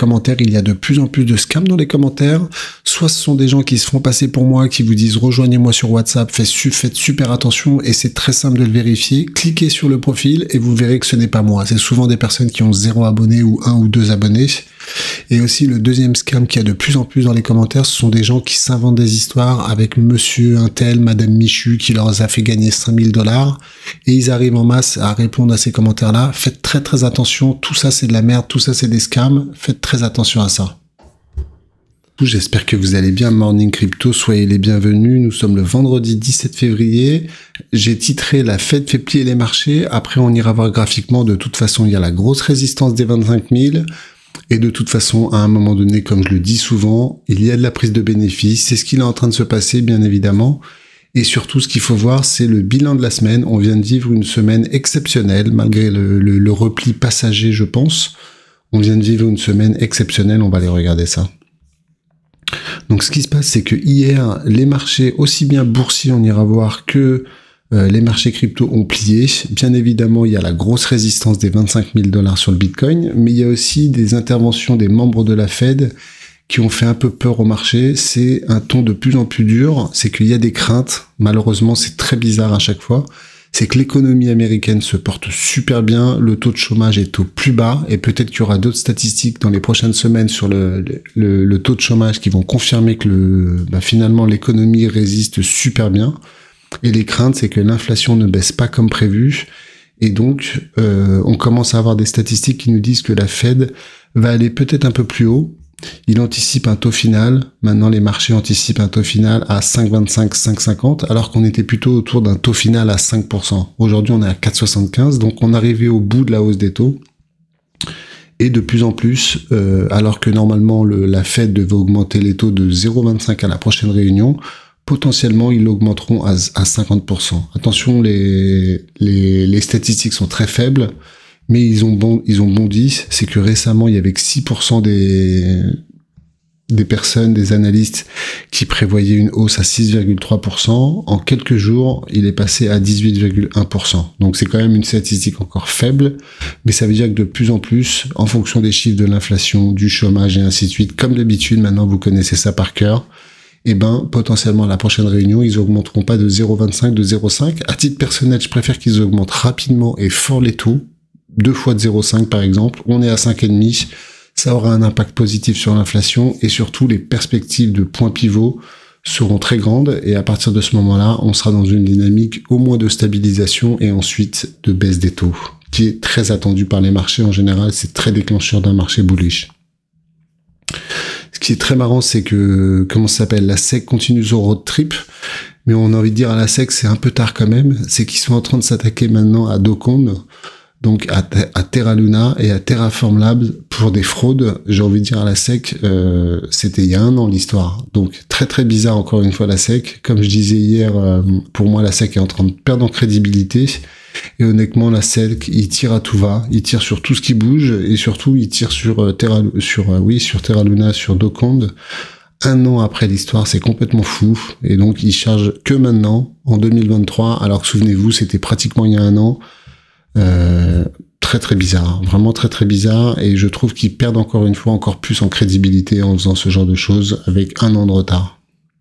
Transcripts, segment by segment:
commentaires, il y a de plus en plus de scams dans les commentaires. Soit ce sont des gens qui se font passer pour moi, qui vous disent rejoignez-moi sur WhatsApp, faites super attention et c'est très simple de le vérifier. Cliquez sur le profil et vous verrez que ce n'est pas moi. C'est souvent des personnes qui ont 0 abonnés ou 1 ou 2 abonnés. Et aussi le deuxième scam qu'il y a de plus en plus dans les commentaires, ce sont des gens qui s'inventent des histoires avec monsieur untel, madame Michu qui leur a fait gagner 5000 $, et ils arrivent en masse à répondre à ces commentaires-là. Faites très très attention, tout ça c'est de la merde, tout ça c'est des scams, faites très attention à ça. J'espère que vous allez bien, Morning Crypto, soyez les bienvenus. Nous sommes le vendredi 17 février. J'ai titré la Fed fait plier les marchés. Après on ira voir graphiquement, de toute façon il y a la grosse résistance des 25 000. Et de toute façon, à un moment donné, comme je le dis souvent, il y a de la prise de bénéfices. C'est ce qui est en train de se passer, bien évidemment. Et surtout, ce qu'il faut voir, c'est le bilan de la semaine. On vient de vivre une semaine exceptionnelle, malgré le repli passager, je pense. On vient de vivre une semaine exceptionnelle. On va aller regarder ça. Donc, ce qui se passe, c'est que hier, les marchés, aussi bien boursiers, on ira voir, que les marchés crypto ont plié. Bien évidemment, il y a la grosse résistance des 25 000 $ sur le Bitcoin, mais il y a aussi des interventions des membres de la Fed qui ont fait un peu peur au marché. C'est un ton de plus en plus dur, c'est qu'il y a des craintes. Malheureusement, c'est très bizarre à chaque fois. C'est que l'économie américaine se porte super bien, le taux de chômage est au plus bas, et peut-être qu'il y aura d'autres statistiques dans les prochaines semaines sur le taux de chômage qui vont confirmer que finalement l'économie résiste super bien. Et les craintes, c'est que l'inflation ne baisse pas comme prévu. Et donc, on commence à avoir des statistiques qui nous disent que la Fed va aller peut-être un peu plus haut. Il anticipe un taux final. Maintenant, les marchés anticipent un taux final à 5,25, 5,50, alors qu'on était plutôt autour d'un taux final à 5%. Aujourd'hui, on est à 4,75, donc on est arrivé au bout de la hausse des taux. Et de plus en plus, alors que normalement, la Fed devait augmenter les taux de 0,25 à la prochaine réunion, potentiellement, ils l'augmenteront à 50%. Attention, les statistiques sont très faibles, mais ils ont bondi. C'est que récemment, il y avait que 6% des personnes, des analystes, qui prévoyaient une hausse à 6,3%. En quelques jours, il est passé à 18,1%. Donc c'est quand même une statistique encore faible, mais ça veut dire que de plus en plus, en fonction des chiffres de l'inflation, du chômage et ainsi de suite, comme d'habitude, maintenant vous connaissez ça par cœur, potentiellement à la prochaine réunion, ils augmenteront pas de 0,25, de 0,5. À titre personnel, je préfère qu'ils augmentent rapidement et fort les taux. 2 fois de 0,5 par exemple. On est à 5,5. Ça aura un impact positif sur l'inflation et surtout les perspectives de points pivots seront très grandes et à partir de ce moment-là, on sera dans une dynamique au moins de stabilisation et ensuite de baisse des taux, qui est très attendue par les marchés en général. C'est très déclencheur d'un marché bullish. Ce qui est très marrant, c'est que, la SEC continue son road trip, mais on a envie de dire à la SEC, c'est un peu tard quand même, c'est qu'ils sont en train de s'attaquer maintenant à Docond, donc à Terra Luna et à Terraform Labs pour des fraudes. J'ai envie de dire à la SEC, c'était il y a 1 an l'histoire. Donc très très bizarre encore une fois la SEC. Comme je disais hier, pour moi la SEC est en train de perdre en crédibilité. Et honnêtement, la SEC, il tire à tout va, il tire sur tout ce qui bouge, et surtout, il tire sur Terra Luna, sur Docond. 1 an après l'histoire, c'est complètement fou, et donc, il charge que maintenant, en 2023, alors que souvenez-vous, c'était pratiquement il y a 1 an. Très très bizarre, vraiment très très bizarre, et je trouve qu'ils perdent encore une fois, encore plus en crédibilité en faisant ce genre de choses, avec 1 an de retard.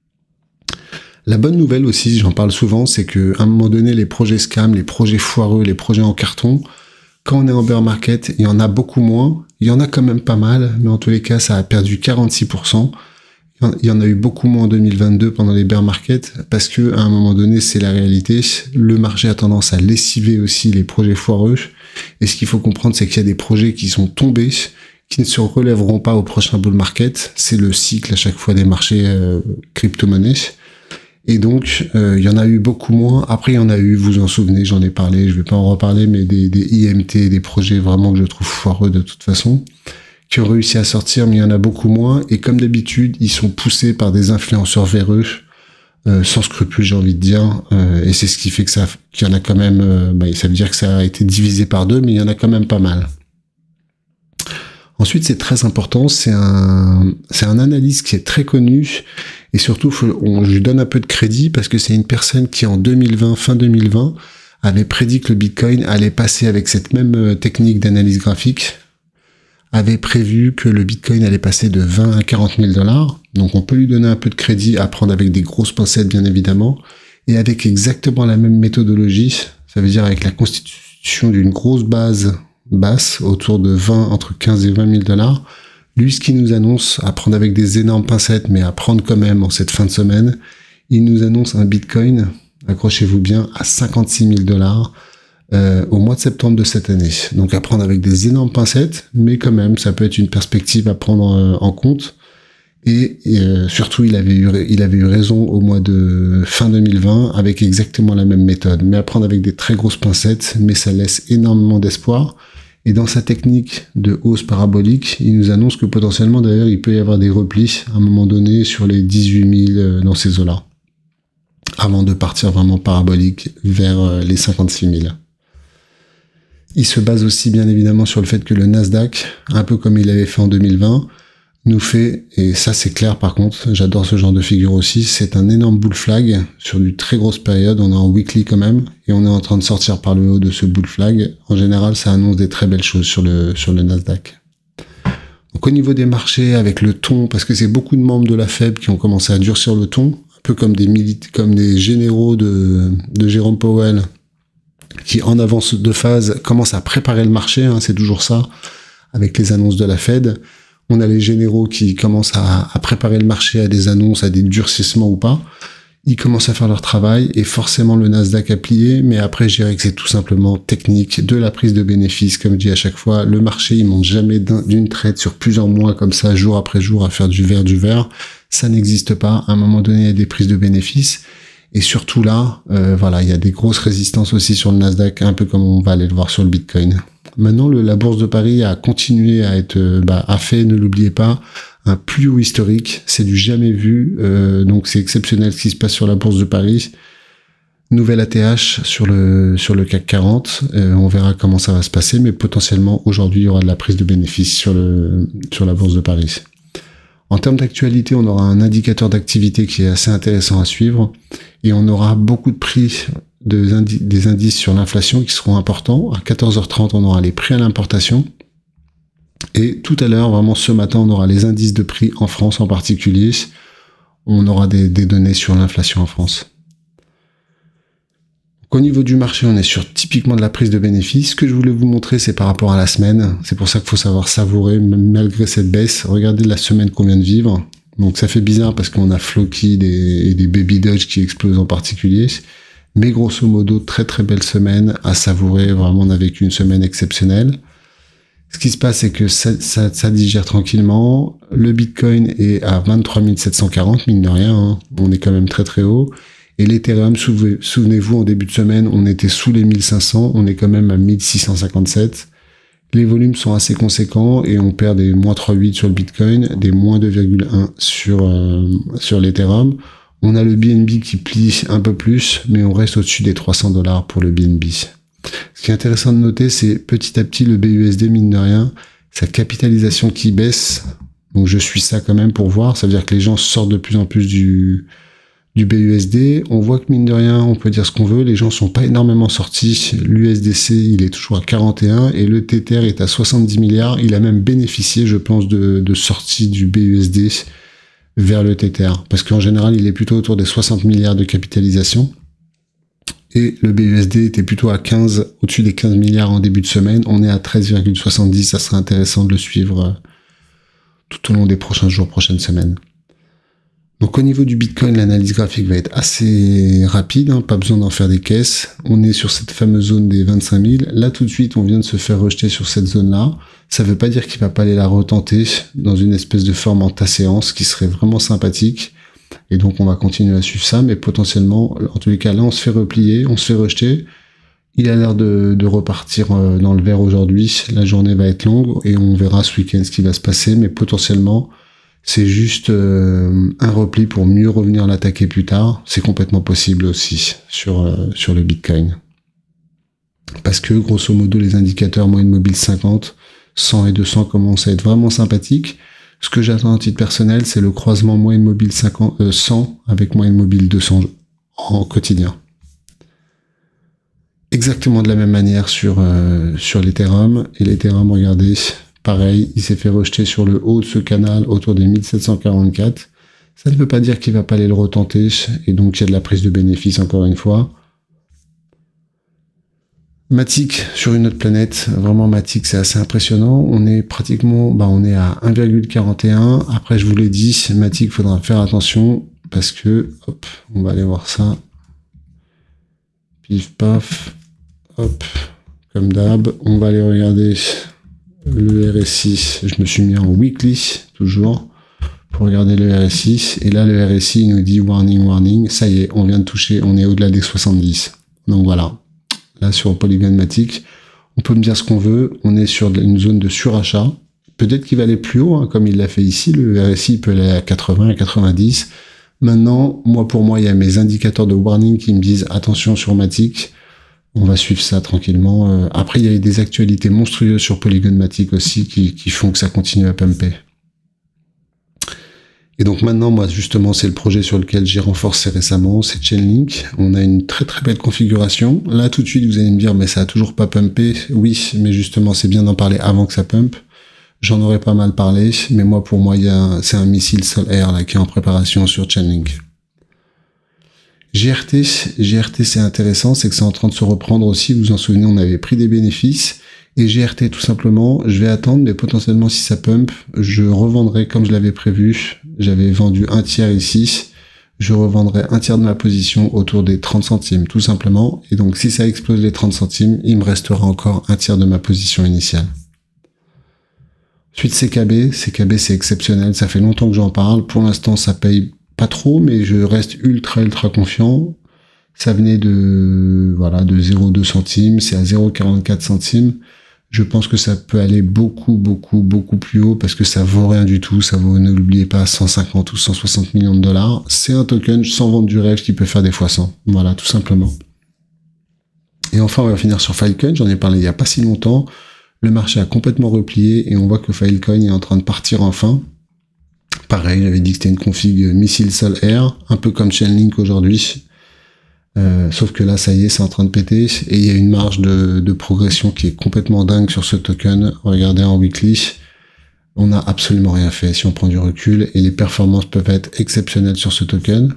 La bonne nouvelle aussi, j'en parle souvent, c'est que à un moment donné, les projets scam, les projets foireux, les projets en carton, quand on est en bear market, il y en a beaucoup moins. Il y en a quand même pas mal, mais en tous les cas, ça a perdu 46%. Il y en a eu beaucoup moins en 2022 pendant les bear markets, parce que à un moment donné, c'est la réalité. Le marché a tendance à lessiver aussi les projets foireux. Et ce qu'il faut comprendre, c'est qu'il y a des projets qui sont tombés, qui ne se relèveront pas au prochain bull market. C'est le cycle à chaque fois des marchés crypto-monnaies. Et donc, il y en a eu beaucoup moins. Après, il y en a eu, vous vous en souvenez, j'en ai parlé, je vais pas en reparler, mais des IMT, des projets vraiment que je trouve foireux de toute façon, qui ont réussi à sortir, mais il y en a beaucoup moins. Et comme d'habitude, ils sont poussés par des influenceurs véreux, sans scrupules, j'ai envie de dire. Et c'est ce qui fait que qu'il y en a quand même, ça veut dire que ça a été divisé par 2, mais il y en a quand même pas mal. Ensuite, c'est très important, c'est un analyste qui est très connu, et surtout, je lui donne un peu de crédit, parce que c'est une personne qui, en 2020, fin 2020, avait prédit que le Bitcoin allait passer avec cette même technique d'analyse graphique avait prévu que le Bitcoin allait passer de 20 à 40 000 $. Donc on peut lui donner un peu de crédit, à prendre avec des grosses pincettes bien évidemment, et avec exactement la même méthodologie, ça veut dire avec la constitution d'une grosse base basse, autour de 20, entre 15 et 20 000 $. Lui, ce qu'il nous annonce, à prendre avec des énormes pincettes, mais à prendre quand même en cette fin de semaine, il nous annonce un Bitcoin, accrochez-vous bien, à 56 000 $. Au mois de septembre de cette année. Donc à prendre avec des énormes pincettes, mais quand même, ça peut être une perspective à prendre en compte. Et surtout, il avait eu raison au mois de fin 2020 avec exactement la même méthode. Mais à prendre avec des très grosses pincettes, mais ça laisse énormément d'espoir. Et dans sa technique de hausse parabolique, il nous annonce que potentiellement, d'ailleurs, il peut y avoir des replis à un moment donné sur les 18 000 dans ces eaux-là, avant de partir vraiment parabolique vers les 56 000. Il se base aussi bien évidemment sur le fait que le Nasdaq, un peu comme il avait fait en 2020, nous fait, et ça c'est clair par contre, j'adore ce genre de figure aussi, c'est un énorme bull flag sur du très grosse période, on est en weekly quand même, et on est en train de sortir par le haut de ce bull flag. En général, ça annonce des très belles choses sur le Nasdaq. Donc au niveau des marchés, avec le ton, parce que c'est beaucoup de membres de la Fed qui ont commencé à durcir le ton, un peu comme des généraux de Jérôme Powell, qui en avance de phase commence à préparer le marché, hein, c'est toujours ça, avec les annonces de la Fed. On a les généraux qui commencent à préparer le marché à des annonces, à des durcissements ou pas. Ils commencent à faire leur travail, et forcément le Nasdaq a plié, mais après je dirais que c'est tout simplement technique, de la prise de bénéfices, comme je dis à chaque fois. Le marché, il monte jamais d'une traite sur plusieurs mois comme ça, jour après jour, à faire du vert. Ça n'existe pas. À un moment donné, il y a des prises de bénéfices. Et surtout là, voilà, il y a des grosses résistances aussi sur le Nasdaq, un peu comme on va aller le voir sur le Bitcoin. Maintenant, la Bourse de Paris a continué à être, a fait, ne l'oubliez pas, un plus haut historique. C'est du jamais vu, donc c'est exceptionnel ce qui se passe sur la Bourse de Paris. Nouvelle ATH sur le CAC 40. On verra comment ça va se passer, mais potentiellement aujourd'hui il y aura de la prise de bénéfices sur la Bourse de Paris. En termes d'actualité, on aura un indicateur d'activité qui est assez intéressant à suivre, et on aura beaucoup de prix des indices sur l'inflation qui seront importants. À 14h30, on aura les prix à l'importation, et tout à l'heure, vraiment ce matin, on aura les indices de prix en France en particulier. On aura des données sur l'inflation en France. Au niveau du marché, on est sur typiquement de la prise de bénéfices. Ce que je voulais vous montrer, c'est par rapport à la semaine. C'est pour ça qu'il faut savoir savourer, malgré cette baisse. Regardez la semaine qu'on vient de vivre. Donc ça fait bizarre parce qu'on a Floki et des Baby Doge qui explosent en particulier. Mais grosso modo, très très belle semaine à savourer. Vraiment, on a vécu une semaine exceptionnelle. Ce qui se passe, c'est que ça digère tranquillement. Le Bitcoin est à 23 740, mine de rien. Hein. On est quand même très très haut. Et l'Ethereum, souvenez-vous, en début de semaine, on était sous les 1500, on est quand même à 1657. Les volumes sont assez conséquents et on perd des moins 3,8 sur le Bitcoin, des moins 2,1 sur l'Ethereum. On a le BNB qui plie un peu plus, mais on reste au-dessus des 300 $ pour le BNB. Ce qui est intéressant de noter, c'est petit à petit le BUSD, mine de rien, sa capitalisation qui baisse. Donc je suis ça quand même pour voir, ça veut dire que les gens sortent de plus en plus du BUSD, on voit que mine de rien, on peut dire ce qu'on veut, les gens sont pas énormément sortis, l'USDC il est toujours à 41 et le Tether est à 70 milliards, il a même bénéficié je pense de sortie du BUSD vers le Tether, parce qu'en général il est plutôt autour des 60 milliards de capitalisation, et le BUSD était plutôt à 15, au-dessus des 15 milliards en début de semaine, on est à 13,70, ça serait intéressant de le suivre tout au long des prochains jours, prochaines semaines. Donc au niveau du Bitcoin, l'analyse graphique va être assez rapide, hein, pas besoin d'en faire des caisses. On est sur cette fameuse zone des 25 000. Là tout de suite, on vient de se faire rejeter sur cette zone-là. Ça veut pas dire qu'il va pas aller la retenter dans une espèce de forme en tas-séance qui serait vraiment sympathique. Et donc on va continuer à suivre ça, mais potentiellement, en tous les cas, là on se fait replier, on se fait rejeter. Il a l'air de repartir dans le vert aujourd'hui. La journée va être longue et on verra ce week-end ce qui va se passer, mais potentiellement c'est juste un repli pour mieux revenir l'attaquer plus tard. C'est complètement possible aussi sur le Bitcoin. Parce que, grosso modo, les indicateurs moyenne mobile 50, 100 et 200 commencent à être vraiment sympathiques. Ce que j'attends à titre personnel, c'est le croisement moyenne mobile 100 avec moyenne mobile 200 en quotidien. Exactement de la même manière sur l'Ethereum. Et l'Ethereum, regardez, pareil, il s'est fait rejeter sur le haut de ce canal autour des 1744. Ça ne veut pas dire qu'il va pas aller le retenter, et donc il y a de la prise de bénéfice encore une fois. Matic sur une autre planète, vraiment Matic c'est assez impressionnant, on est pratiquement, on est à 1,41, après je vous l'ai dit, Matic faudra faire attention, parce que, hop, on va aller voir ça, pif paf, hop, comme d'hab, on va aller regarder le RSI, je me suis mis en weekly, toujours, pour regarder le RSI, et là le RSI nous dit warning, warning, ça y est, on vient de toucher, on est au-delà des 70, donc voilà. Là, sur Polygon Matic, on peut me dire ce qu'on veut, on est sur une zone de surachat. Peut-être qu'il va aller plus haut, hein, comme il l'a fait ici, le RSI peut aller à 80, à 90. Maintenant, pour moi, il y a mes indicateurs de warning qui me disent attention sur Matic, on va suivre ça tranquillement. Après, il y a eu des actualités monstrueuses sur Polygon Matic aussi qui font que ça continue à pumper. Et donc maintenant, moi, justement, c'est le projet sur lequel j'ai renforcé récemment, c'est Chainlink. On a une très très belle configuration. Là, tout de suite, vous allez me dire, mais ça a toujours pas pumpé. Oui, mais justement, c'est bien d'en parler avant que ça pumpe. J'en aurais pas mal parlé, mais pour moi, c'est un missile sol-air là qui est en préparation sur Chainlink. GRT, c'est intéressant, c'est que c'est en train de se reprendre aussi. Vous vous en souvenez, on avait pris des bénéfices. Et GRT, tout simplement, je vais attendre, mais potentiellement, si ça pump, je revendrai comme je l'avais prévu. J'avais vendu un tiers ici. Je revendrai un tiers de ma position autour des 30 centimes, tout simplement. Et donc, si ça explose les 30 centimes, il me restera encore un tiers de ma position initiale. Ensuite, CKB, c'est exceptionnel. Ça fait longtemps que j'en parle. Pour l'instant, ça paye pas trop, mais je reste ultra confiant. Ça venait de 0,2 centimes. C'est à 0,44 centimes. Je pense que ça peut aller beaucoup plus haut parce que ça vaut rien du tout. Ça vaut, ne l'oubliez pas, 150 ou 160 millions de dollars. C'est un token sans vendre du rêve qui peut faire des fois 100. Voilà, tout simplement. Et enfin, on va finir sur Filecoin. J'en ai parlé il y a pas si longtemps. Le marché a complètement replié et on voit que Filecoin est en train de partir enfin. Pareil, j'avais dit que c'était une config missile sol-air, un peu comme Chainlink aujourd'hui. Sauf que là, ça y est, c'est en train de péter et il y a une marge de progression qui est complètement dingue sur ce token. Regardez en weekly, on n'a absolument rien fait si on prend du recul et les performances peuvent être exceptionnelles sur ce token.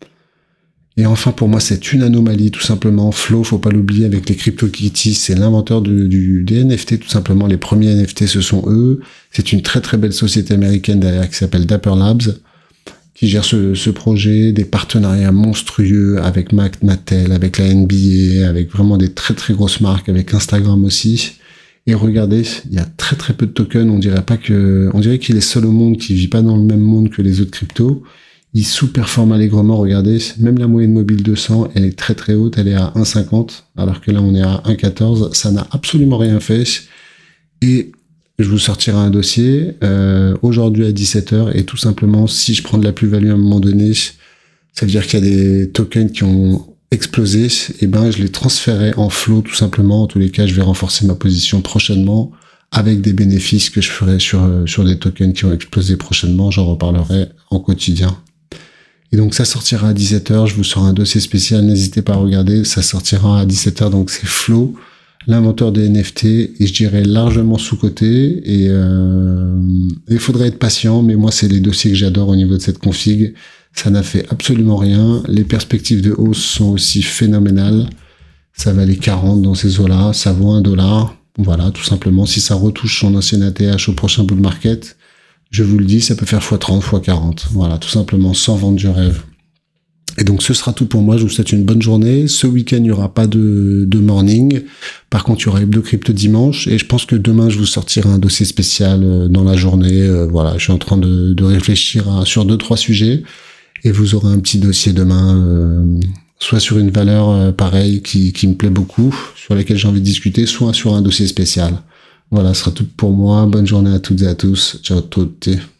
Et enfin, pour moi, c'est une anomalie, tout simplement. Flow, faut pas l'oublier, avec les CryptoKitties, c'est l'inventeur des NFT, tout simplement. Les premiers NFT, ce sont eux. C'est une très belle société américaine derrière qui s'appelle Dapper Labs, qui gère ce projet, des partenariats monstrueux avec Mattel, avec la NBA, avec vraiment des très grosses marques, avec Instagram aussi. Et regardez, il y a très peu de tokens, on dirait qu'il est seul au monde, qu'il vit pas dans le même monde que les autres cryptos. Il sous-performe allègrement, regardez, même la moyenne mobile 200, elle est très haute, elle est à 1,50, alors que là on est à 1,14, ça n'a absolument rien fait. Et je vous sortirai un dossier aujourd'hui à 17h, et tout simplement, si je prends de la plus-value à un moment donné, ça veut dire qu'il y a des tokens qui ont explosé, et ben je les transférerai en flow tout simplement. En tous les cas, je vais renforcer ma position prochainement avec des bénéfices que je ferai sur des tokens qui ont explosé prochainement. J'en reparlerai en quotidien. Et donc ça sortira à 17h, je vous sors un dossier spécial, n'hésitez pas à regarder, ça sortira à 17h, donc c'est Flow, l'inventeur des NFT, et je dirais largement sous-coté, et il faudrait être patient, mais moi c'est les dossiers que j'adore au niveau de cette config, ça n'a fait absolument rien, les perspectives de hausse sont aussi phénoménales, ça valait 40 dans ces eaux-là, ça vaut $1, voilà, tout simplement, si ça retouche son ancien ATH au prochain bull market, je vous le dis, ça peut faire x30, x40. Voilà, tout simplement, sans vendre du rêve. Et donc, ce sera tout pour moi. Je vous souhaite une bonne journée. Ce week-end, il n'y aura pas de morning. Par contre, il y aura Hebdo Crypto dimanche. Et je pense que demain, je vous sortirai un dossier spécial dans la journée. Voilà, je suis en train de réfléchir sur 2-3 sujets. Et vous aurez un petit dossier demain, soit sur une valeur pareille qui me plaît beaucoup, sur laquelle j'ai envie de discuter, soit sur un dossier spécial. Voilà, ce sera tout pour moi. Bonne journée à toutes et à tous. Ciao tutti.